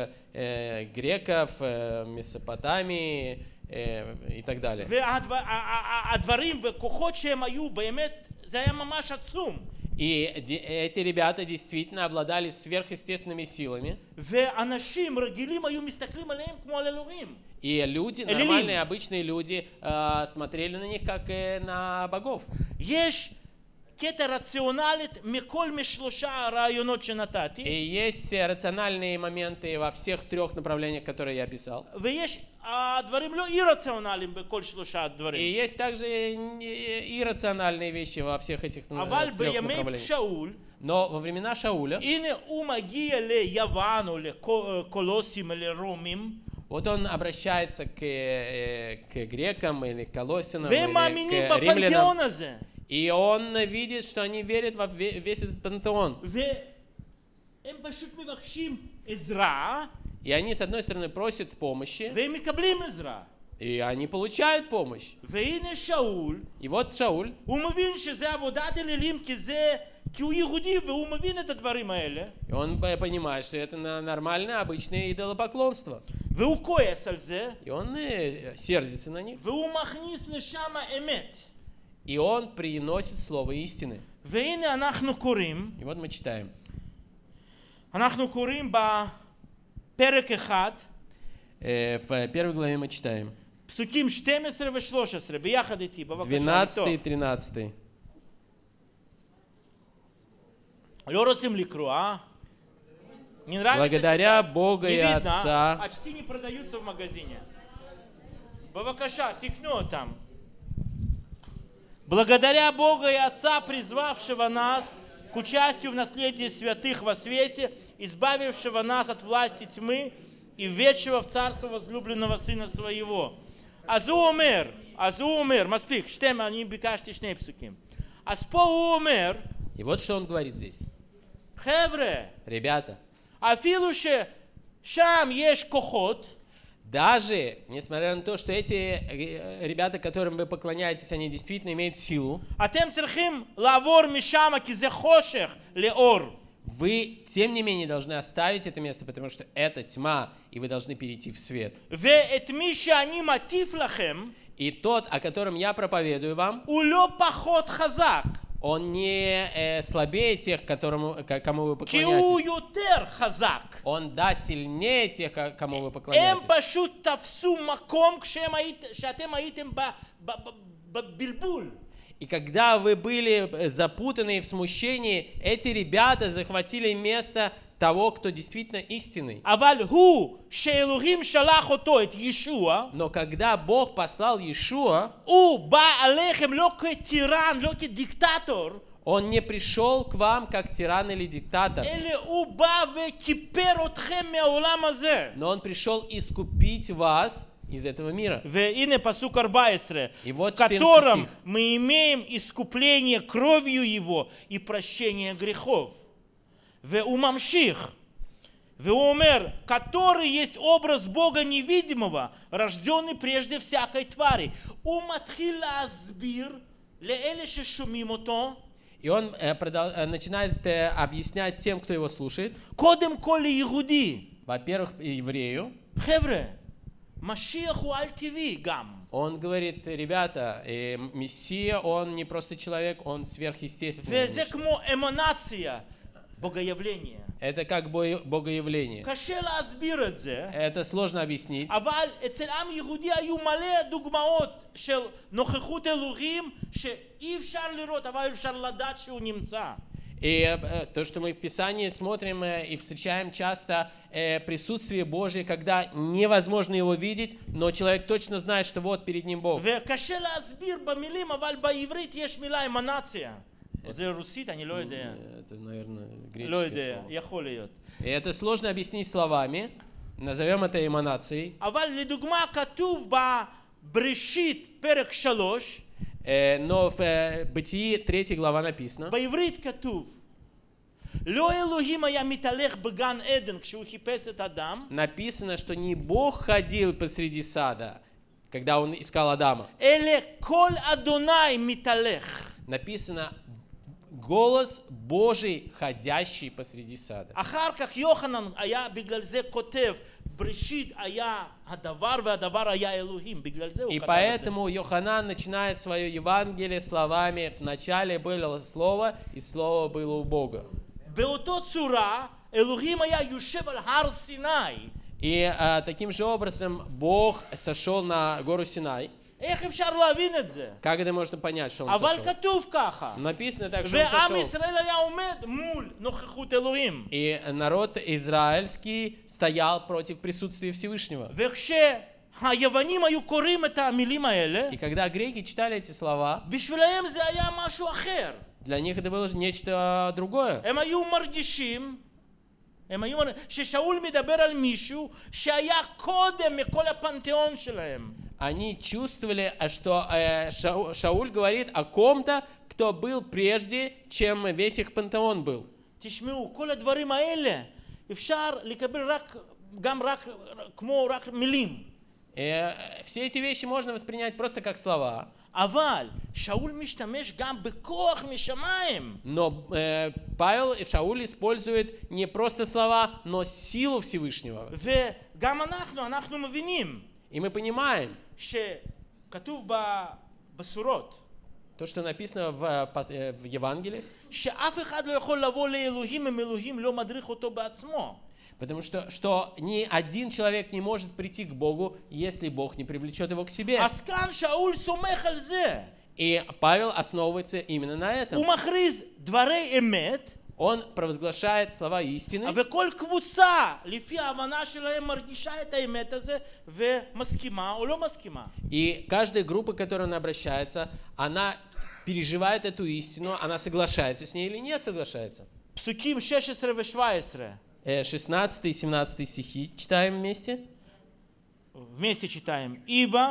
греков, Месопотамии и так далее.
והדברים וכוחות שהם היו באמת, זה היה ממש עצום.
И эти ребята действительно обладали сверхъестественными силами.
ואנשים רגילים היו מסתכלים עליהם כמו על אלוהים.
И люди, нормальные, обычные люди, смотрели на них как на богов.
יש קטע רציונלית מכל משלושה הרעיונות שנתתי.
И есть рациональные моменты во всех трех направлениях, которые я описал.
ויש הדברים לא אי-רציונליים בכל שלושה
И
הדברים.
есть также иррациональные вещи во всех этих
אבל
трех
בימי
направлениях.
שאול,
Но во времена Шауля,
הנה הוא мגיע ליוון או לקולוסים, לרומים,
вот он обращается к грекам или к колоссянам,
והם
или
מאמינים
к римлянам.
בפנתיאון הזה.
И он видит, что они верят во весь этот пантеон.
והם פשוט מבקשים עזרה,
И они, с одной стороны, просят помощи,
והם מקבלים עזרה.
и они получают помощь.
והנה שאול,
И вот Шауль,
הוא מבין שזה עבודת אלילים כי הוא יהודי והוא מבין את הדברים האלה.
и он понимает, что это нормальное, обычное идолопоклонство.
והוא כועס על זה,
И он сердится на них.
והוא מכניס לשם אמת.
И он приносит слово истины.
והנה אנחנו קוראים,
И вот мы читаем.
אנחנו קוראים בפרק 1,
В первой главе мы читаем.
פסוקים 12 ו-13, ביחד איתי, בבקשה.
12 и
איתו.
13.
לא רוצים לקרוא, Не нравится
Благодаря
читать?
Бога
Не
и
видно,
Отца.
очки не продаются в магазине. Бабакаша, тикну там. Благодаря Бога и Отца, призвавшего нас к участию в наследии святых во свете, избавившего нас от власти тьмы и введшего в царство возлюбленного Сына Своего. Азу умер, מספיק, אני ביקשתי שני פסוקים. אז פה הוא אומר,
И вот что он говорит здесь.
חבר'ה,
Ребята,
אפילו ששם יש כוחות,
даже несмотря на то, что эти ребята, которым вы поклоняетесь, они действительно имеют силу,
אתם צריכים לעבור משם כי זה חושך לאור.
вы, тем не менее, должны оставить это место, потому что это тьма, и вы должны перейти в свет.
ואת мי שאני מטיף לכם,
И тот, о котором я проповедую вам,
הוא לא פחות חזק,
он не слабее тех, кому вы
כי הוא
поклоняетесь.
יותר חזק.
Он, да, сильнее тех, кому вы
הם
поклоняетесь.
פשוט תפסו מקום כשאתם הייתם בבלבול.
И когда вы были запутаны в смущении, эти ребята захватили место того, кто действительно истинный.
אבל הוא, שאלוהים שלח אותו, את ישוע,
Но когда Бог послал Иешуа,
הוא בא עליכם לא כטירן, לא כדיקטטור,
Он не пришел к вам как тиран или диктатор,
אלא הוא בא וכיפר אתכם מהעולם הזה.
но Он пришел искупить вас из этого мира.
והנה פסוק 14,
И
в
вот 14
котором
стих.
мы имеем искупление кровью Его и прощение грехов. והוא ממשיך, והוא אומר, который есть образ Бога невидимого, рожденный прежде всякой твари. הוא מתחיל להסביר לאלה ששומעים אותו,
И он начинает объяснять тем, кто его слушает,
קודם כל ליהודי.
во-первых, еврею.
חבר'ה, משיח הוא על טבעי גם.
Он говорит, ребята, Мессия, он не просто человек, он сверхъестественный.
וזה כמו אמנציה, בוגויבלение.
Это как богоявление.
קשה להסביר את זה,
Это сложно объяснить.
אבל אצל עם יהודי היו מלא דוגמאות של נוכחות אלוהים שאי אפשר לראות, אבל אפשר לדעת שהוא נמצא.
И то, что мы в Писании смотрим и встречаем часто присутствие Божие, когда невозможно его видеть, но человек точно знает, что вот перед ним Бог.
וקשה להסביר במילים, אבל בעברית יש מילה אמנציה. זה רוסית, אני לא יודע.
Это, наверное,
לא יודע,
греческое слово.
יכול להיות.
И это сложно объяснить словами. Назовем это эманацией.
אבל לדוגמה כתוב בבראשית פרק 3,
Но в Бытии 3 глава написано.
בעברית כתוב, לא אלוהים היה מתהלך בגן עדן כשהוא חיפש את אדם,
Написано, что не Бог ходил посреди сада, когда он искал Адама.
אלא כל אדוני מתהלך.
Написано голос Божий, ходящий посреди сада.
אחר כך יוחנן היה בגלל זה כותב, בראשית היה הדבר והדבר היה אלוהים, בגלל זה הוא
И
כתב את זה.
поэтому Йоханан начинает свое Евангелие словами: в начале было Слово, и Слово было у Бога.
באותו צורה, אלוהים היה יושב על הר סיני,
И таким же образом Бог сошел на гору Синай,
איך אפשר להבין את זה?
Как это можно понять, что он
אבל
сошел?
כתוב ככה.
Написано так, что он
ועם
сошел.
ישראל היה עומד מול נוכחות אלוהים.
И народ израильский стоял против присутствия Всевышнего.
וכשהיוונים היו קוראים את המילים האלה,
И когда греки читали эти слова,
בשבילם זה היה משהו אחר.
для них это было нечто другое.
הם היו מרגישים ששאול מדבר על מישהו שהיה קודם מכל הפנתיאון שלהם.
Они чувствовали, что Шауль говорит о ком-то, кто был прежде, чем весь их пантеон был.
תשמעו, כל הדברים האלה אפשר לקבל רק כמו רק מילים.
Все эти вещи можно воспринять просто как слова.
אבל שאול משתמש גם בכוח משמיים.
Но Павел и Шауль используют не просто слова, но силу Всевышнего.
וגם אנחנו מבינים
И мы понимаем,
שכתוב בשורות,
то, что написано в Евангелии,
שאף אחד לא יכול לבוא לאלוהים אם אלוהים לא מדריך אותו בעצמו.
потому что ни один человек не может прийти к Богу, если Бог не привлечет его к себе.
אז כאן שאול סומך על זה.
И Павел основывается именно на этом.
הוא מכריז דברי אמת,
Он провозглашает слова истины,
וכל קבוצה לפי ההבנה שלהם מרגישה את האמת הזה ומסכימה או לא מסכימה.
и каждая группа, к которой он обращается, она переживает эту истину, она соглашается с ней или не соглашается.
פסוקים 16 ו-17.
16 и 17 стихи читаем вместе.
Вместе читаем.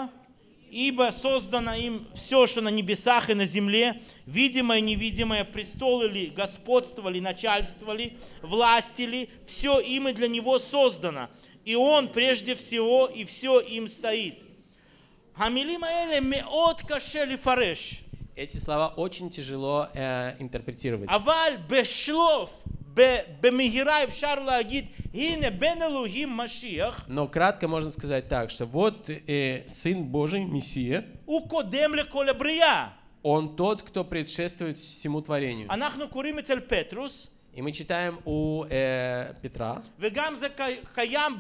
Ибо создано им все, что на небесах и на земле, видимое и невидимое, престолы ли, господство ли, начальство ли, власти ли, все им и для него создано. И он прежде всего, и все им стоит. המילים האלה מאוד קשה לפרש.
Эти слова очень тяжело интерпретировать.
אבל בשלוף, במהירה אפשר להגיד, הנה בין אלוהים משיח,
Но кратко можно сказать так, что вот Сын Божий, Мессия,
הוא קודם לכל הבריאה.
Он тот, кто предшествует всему творению.
אנחנו קוראים אצל פטרוס,
И мы читаем у Петра,
וגם זה קיים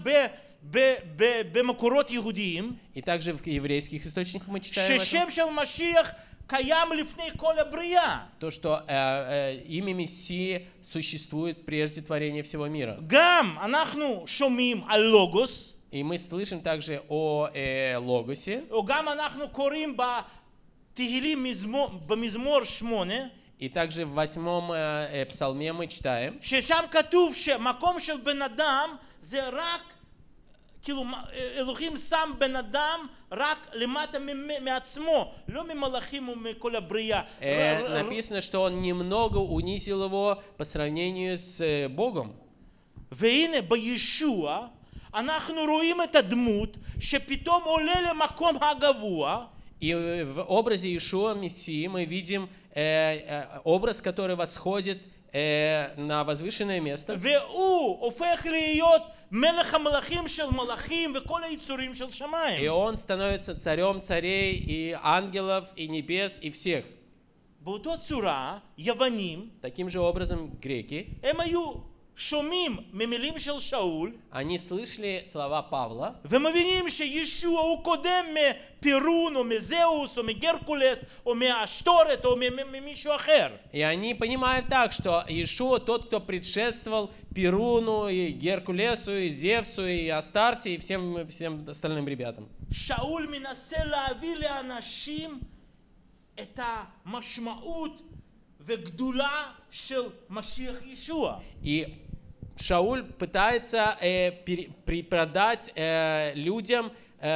במקורות יהודיים,
и также в еврейских источниках мы читаем это,
ששם של משיח קיים לפני כל הבריאה.
то, что имя Мессии существует прежде творения всего мира.
גם אנחנו שומעים על לוגוס,
И мы слышим также о Логосе,
או גם אנחנו קוראים בתהילים במזמור 8,
и также в 8 псалме мы читаем,
ששם כתוב שמקום של בן אדם זה רק, כאילו אלוהים שם בן אדם רק למטה מעצמו, לא ממלאכים ומכל הבריאה.
написано, что он немного унизил его по сравнению с Богом.
והנה בישוע אנחנו רואים את הדמות שפתאום עולה למקום הגבוה,
И в образе Иешуа, Мессии, мы видим образ, который восходит на возвышенное место.
והוא הופך להיות מלך המלכים של מלכים וכל היצורים של
И
שמיים.
он становится царем царей и ангелов, и небес, и всех.
באותו צורה, יוונים,
Таким же образом греки,
הם היו שומעים ממילים של שאול,
они слышали слова Павла,
ומבינים שישוע הוא קודם מפירון או מזהוס או מגרקולס או מהשטורת או ממישהו אחר.
и они понимают так, что Иешуа тот, кто предшествовал Перуну, и Геркулесу, и Зевсу, и Астарте, и всем остальным ребятам.
שאול מנסה להביא לאנשים את המשמעות וגדולה של משיח ישוע.
И Шауль пытается продать людям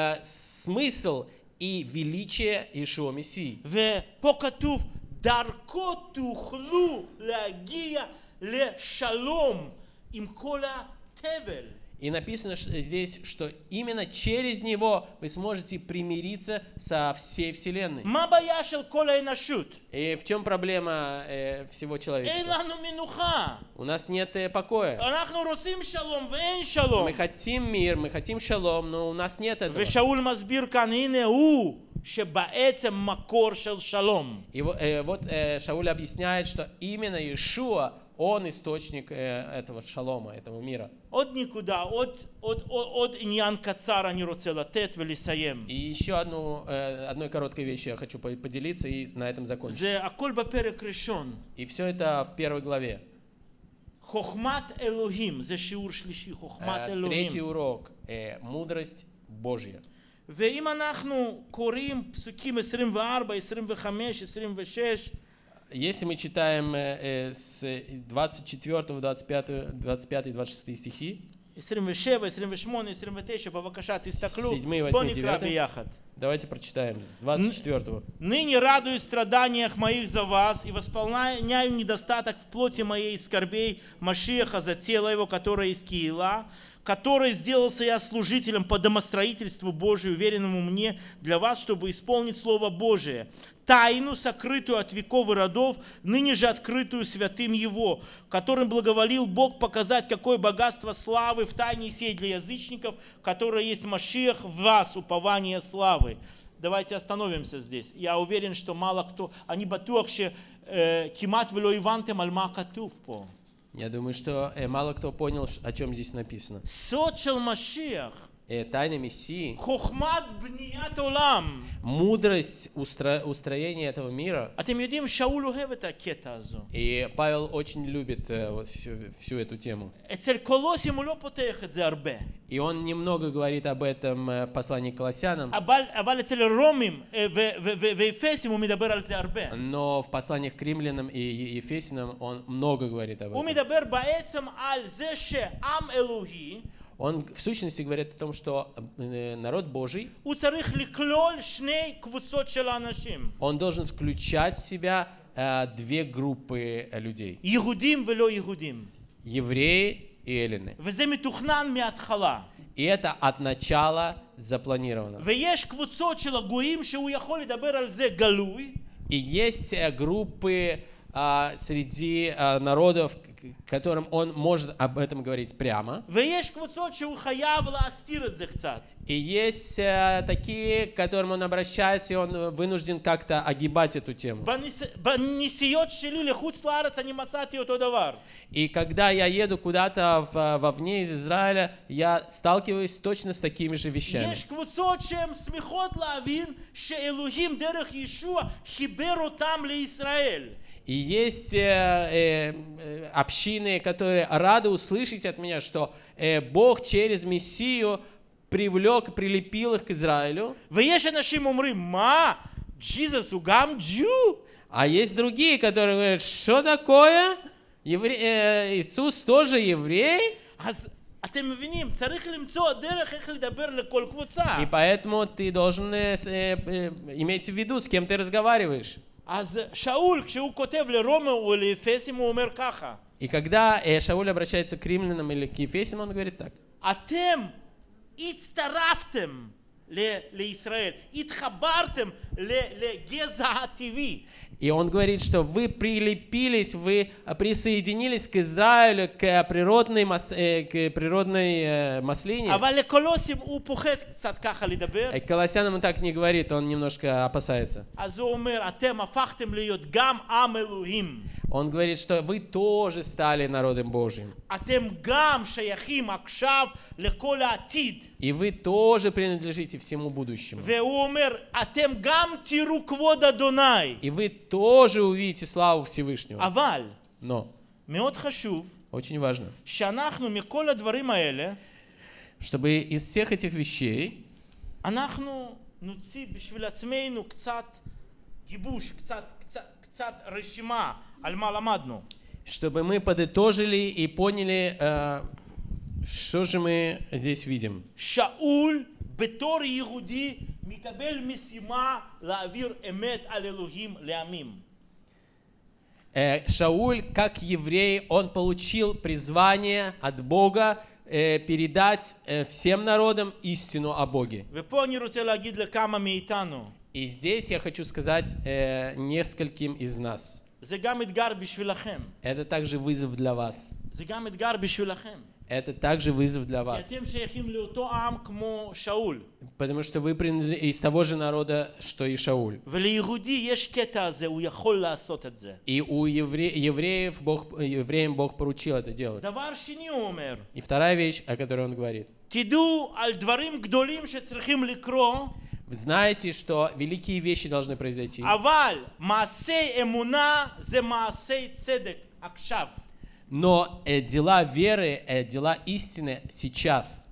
смысл и величие Иешуа Мессии.
ופה כתוב, דרכו תוכלו להגיע לשלום עם כל התבל.
И написано здесь, что именно через него вы сможете примириться со всей вселенной.
מה הבעיה של כל האנושות?
И в чем проблема всего
אין
человечества?
לנו מנוחה.
У нас нет покоя.
אנחנו רוצים שלום ואין שלום.
Мы хотим мир, мы хотим шалом, но у нас нет этого.
ושאול מסביר כאן, הנה הוא שבעצם מקור של שלום.
И вот Шауль объясняет, что именно Иешуа, Он источник этого шалома, этого мира.
עוד נקודה, עוד עניין קצר אני רוצה לתת ולסיים.
И еще одной короткой вещью я хочу поделиться и на этом закончить.
זה הכל בפרק ראשון.
И все это в первой главе.
חוכמת אלוהים, זה שיעור שלישי, חוכמת אלוהים.
Третий урок. Мудрость Божья.
ואם אנחנו קוראים פסוקים 24, 25, 26,
Если мы читаем с 24, 25 и 26 стихи,
27, 28, 29, בבקשה תסתכלו,
7,
בוא
8,
נקרא
9.
ביחד.
давайте прочитаем с 24.
«Ныне радуюсь в страданиях моих за вас и восполняю недостаток в плоти моей скорбей Машиаха за тело его, которое из Киила, который сделался я служителем по домостроительству Божию, уверенному мне для вас, чтобы исполнить Слово Божие, тайну, сокрытую от веков и родов, ныне же открытую святым Его, которым благоволил Бог показать, какое богатство славы в тайне сей для язычников, которое есть Машиах в вас, упование славы». Давайте остановимся здесь. Я уверен, что мало кто, они бatuach, кимат вело ивантем аль ма катув по.
Я думаю, что мало кто понял, о чем здесь написано.
סוד של משיח,
Тайна Мессии,
חוכמת בניית עולם.
мудрость устроения этого мира.
אתם יודעים, שאול אוהב את הקטע הזו.
И Павел очень любит всю эту тему.
אצל קולוסים הוא לא פותח את זה הרבה.
И он немного говорит об этом в послании к Колоссянам,
אבל אצל רומים ואפסים הוא מדבר על זה הרבה.
но в посланиях к римлянам и ефесянам он много говорит об
הוא
этом.
מדבר בעצם על זה שעם אלוהי,
Он в сущности говорит о том, что народ Божий,
הוא צריך לכלול שני קבוצות של האנשים.
он должен включать в себя две группы людей.
יהודים ולא יהודים.
Евреи и эллины.
וזה מתוכנן מההתחלה.
И это от начала запланировано.
ויש קבוצות של הגויים שהוא יכול לדבר על זה גלוי.
И есть группы среди народов, которым он может об этом говорить прямо.
ויש קבוצות שהוא חייב להסתיר את זה קצת.
И есть такие, к которым он обращается, и он вынужден как-то огибать эту тему.
בנסיעות שלי לחוץ לארץ אני מצאתי אותו דבר.
И когда я еду куда-то вовне из Израиля, я сталкиваюсь точно с такими же вещами.
יש קבוצות שהן שמחות להבין שאלוהים דרך ישוע חיבר אותם לישראל.
И есть общины, которые рады услышать от меня, что Бог через Мессию привлек, прилепил их к Израилю.
ויש אנשים אומרים, מה? ג'יזוס הוא גם ג'ו?
А есть другие, которые говорят, что такое? Иисус тоже еврей?
אז אתם מבינים, צריך למצוא דרך איך לדבר לכל קבוצה.
И поэтому ты должен иметь в виду, с кем ты разговариваешь.
אז שאול, כשהוא כותב לרומא או לאפסים, הוא אומר ככה.
И когда Шауль обращается к римлянам или к ефесянам, он говорит так.
אתם הצטרפתם לישראל, התחברתם לגזע הטבעי.
И он говорит, что вы прилепились, вы присоединились к Израилю, к природной маслине.
אבל לקולוסים הוא פוחד קצת ככה לדבר.
К Колоссянам он так не говорит, он немножко опасается.
אז הוא אומר, אתם הפכתם להיות גם עם אלוהים.
Он говорит, что вы тоже стали народом Божьим.
אתם גם שייכים עכשיו לכל העתיד.
И вы тоже принадлежите всему будущему.
והוא אומר, אתם גם תראו כבוד אדוני.
И вы тоже увидите славу Всевышнего.
אבל,
Но
מאוד חשוב,
очень важно,
שאנחנו מכל הדברים האלה,
чтобы из всех этих вещей
אנחנו נוציא בשביל עצמנו קצת גיבוש, קצת רשימה על מה למדנו.
чтобы мы подытожили и поняли, что же мы здесь видим.
שאול בתור יהודי מקבל משימה להעביר אמת על אלוהים לעמים.
Шауль, как еврей, он получил призвание от Бога передать всем народам истину о Боге.
ופה אני רוצה להגיד לכמה מאיתנו.
И здесь я хочу сказать нескольким из нас.
זה גם אתגר בשבילכם.
Это также вызов для вас.
זה גם אתגר בשבילכם.
это также вызов для
כי
вас.
אתם שייכים לאותו עם כמו שאול.
Потому что вы из того же народа, что и Шауль.
וליהודי יש קטע הזה, הוא יכול לעשות את זה.
И у евреям Бог поручил это делать.
דבר שני הוא אומר,
И вторая вещь, о которой он говорит.
תדעו על דברים גדולים שצריכים לקרוא,
Вы знаете, что великие вещи должны произойти.
אבל מעשי אמונה זה מעשי צדק עכשיו.
Но дела веры, дела истины сейчас.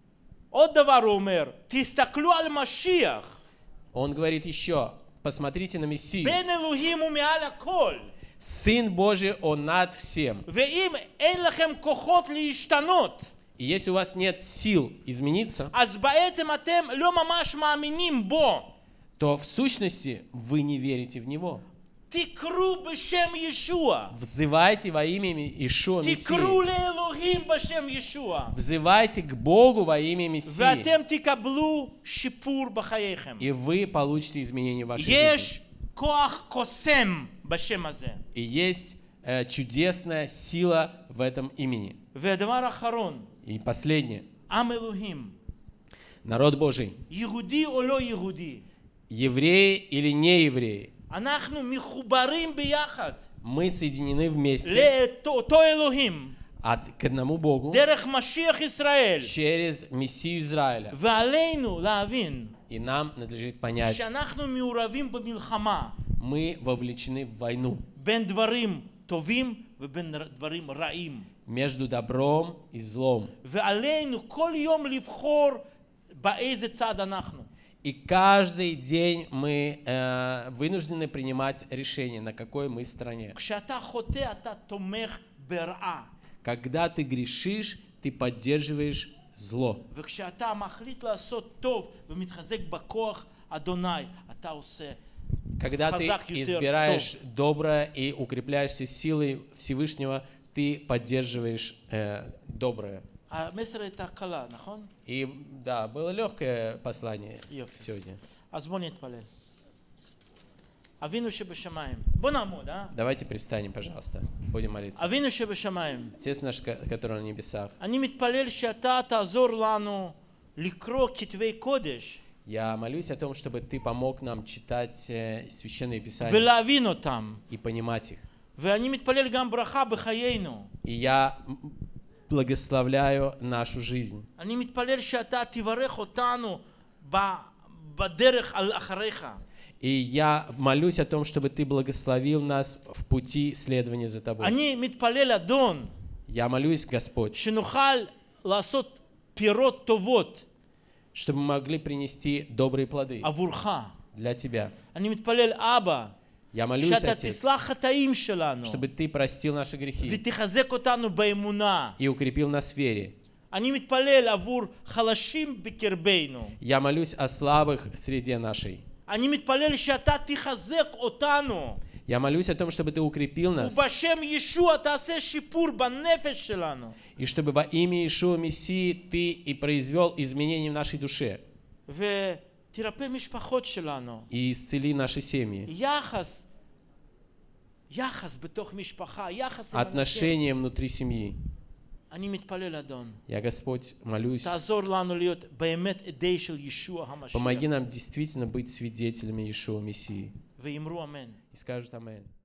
עוד דבר הוא אומר, תסתכלו על משיח.
Он говорит еще, посмотрите на Мессию.
בן אלוהים הוא מעל הכל.
Сын Божий, Он над всем.
ואם אין לכם כוחות להשתנות,
И если у вас нет сил измениться,
אז בעצם אתם לא ממש מאמינים בו.
то в сущности вы не верите в Него.
תקראו בשם ישוע.
Взывайте во имя Ишуа
תקראו
Мессии.
לאלוהים בשם ישוע.
Взывайте к Богу во имя Мессии.
ואתם תקבלו שיפור בחייכם.
И вы получите изменения в вашей жизни.
יש כוח קוסם בשם הזה.
И есть чудесная сила в этом имени.
והדבר האחרון,
И последнее.
עם אלוהים,
Народ Божий.
יהודי או לא יהודי,
Евреи или не евреи.
אנחנו מחוברים ביחד
Мы соединены вместе
לאותו אלוהים,
к одному Богу
דרך משיח ישראל.
через Мессию Израиля.
ועלינו להבין
И нам надлежит понять,
שאנחנו מעורבים במלחמה
мы вовлечены в войну
בין דברים טובים ובין דברים רעים.
между добром и злом.
ועלינו כל יום לבחור באיזה צד אנחנו.
И каждый день мы вынуждены принимать решение, на какой мы стороне.
כשאתה חוטא אתה תומך ברעה.
Когда ты грешишь, ты поддерживаешь зло.
וכשאתה מחליט לעשות טוב ומתחזק בכוח אדוני, אתה עושה.
Когда ты
חזק יותר
избираешь
טוב.
доброе и укрепляешься силой Всевышнего, ты поддерживаешь доброе.
המסר הייתה קלה, נכון?
И да, было легкое послание
יופי.
сегодня.
אז בוא נתפלל. אבינו שבשמיים. בוא נעמוד,
Давайте пристанем, пожалуйста. Будем молиться.
אבינו שבשמיים.
Отец наш, который на небесах,
אני מתפלל שאתה תעזור לנו לקרוא כתבי קודש
я молюсь о том, чтобы ты помог нам читать священные писания
ולהבין אותם.
и понимать их.
ואני מתפלל גם ברכה בחיינו.
И я благословляю нашу жизнь.
אני מתפלל שאתה תברך אותנו בדרך אחריך.
И я молюсь о том, чтобы ты благословил нас в пути следования за тобой.
אני מתפלל אדון
Я молюсь, Господь,
שנוכל לעשות פירות טובות
чтобы мы могли принести добрые плоды
עבורך.
для тебя.
אני מתפלל אבא
Я молюсь,
שאתה
Отец,
תסלח חטאים שלנו
чтобы ты простил наши грехи
ותחזק אותנו באמונה.
и укрепил нас в вере.
אני מתפלל עבור חלשים בקרבנו.
Я молюсь о слабых среде нашей.
אני מתפלל שאתה תחזק אותנו.
Я молюсь о том, чтобы ты укрепил нас,
ובשם ישוע תעשה שיפור בנפש שלנו.
и чтобы во имя Иешуа Мессии ты и произвел изменения в нашей душе,
ותרפא משפחות שלנו.
и исцели наши семьи.
יחס בתוך משפחה, יחס עם אנשים.
Отношения внутри семьи.
אני מתפלל אדון.
Я, Господь, молюсь,
תעזור לנו להיות באמת עדי של ישוע המשיח.
помоги нам действительно быть свидетелями Иешуа Мессии.
ואמרו אמן.
И скажут Амен.